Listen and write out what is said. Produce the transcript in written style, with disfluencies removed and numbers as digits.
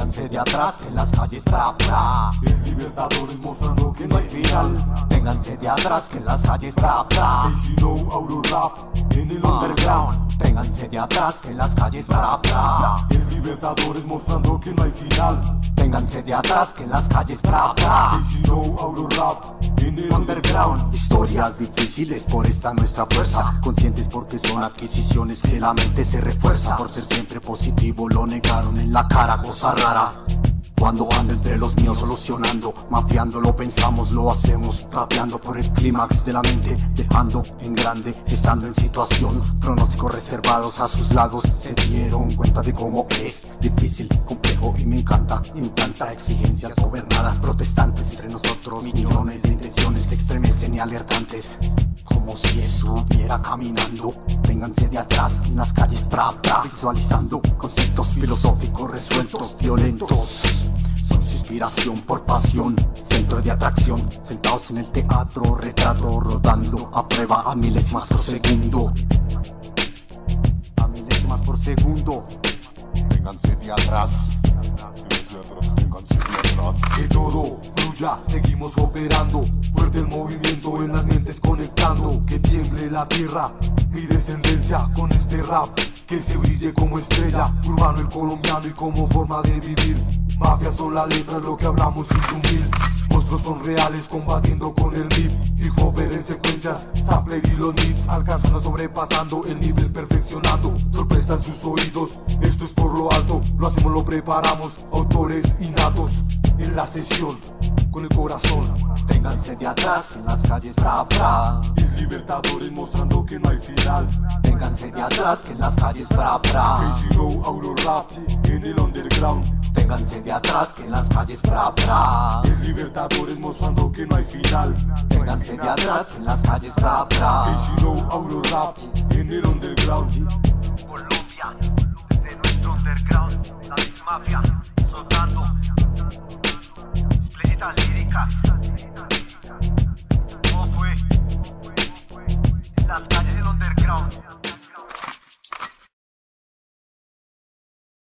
Ténganse de atrás que en las calles bra bra. Es Libertadores mostrando que No hay final. Ténganse de atrás que en las calles bra bra. Casino Aurorap en el Underground. Ténganse de atrás que en las calles bra bra. Es Libertadores mostrando que no hay final. Ténganse de atrás que en las calles bra bra. Casino Aurorap en el Underground. Historias difíciles, por esta nuestra fuerza. Conscientes porque son adquisiciones que la mente se refuerza. Por ser siempre positivo lo negaron en la cara, cosa rara. Cuando ando entre los míos solucionando, mafiando lo pensamos, lo hacemos, rapeando por el clímax de la mente, dejando en grande, estando en situación, pronósticos reservados a sus lados, se dieron cuenta de cómo es difícil, complejo y me encanta, implanta exigencias gobernadas, protestantes entre nosotros, millones de intenciones se estremecen y alertantes, como si estuviera caminando. Ténganse de atrás en las calles bra bra, visualizando conceptos filosóficos resueltos, violentos. Son su inspiración por pasión, centro de atracción, sentados en el teatro, retrato rodando a prueba a milésimas por segundo. A milésimas por segundo. Ténganse de atrás. Ténganse de atrás. que todo fluya, seguimos operando. Fuerte el movimiento en las mentes conectando. Que tiemble la tierra, mi descendencia con este rap. Que se brille como estrella, urbano el colombiano y como forma de vivir. Mafia son las letras, lo que hablamos sin cumplir. Monstruos son reales combatiendo con el MIP. Hip hopper en secuencias, sampler y los beats alcanzan a sobrepasando el nivel perfeccionando. Sorpresa en sus oídos, esto es por lo alto. Lo hacemos, lo preparamos, autores innatos en la sesión con el corazón. Ténganse de atrás en las calles bra bra. Es Libertadores mostrando que no hay final. Ténganse de atrás que en las calles bra bra. Casino Aurorap en el underground. Ténganse de atrás que en las calles bra bra. Es Libertadores mostrando que no hay final. Ténganse de atrás que en las calles bra bra. Casino Aurorap en el underground. Colombia, desde nuestro underground, la Mafia.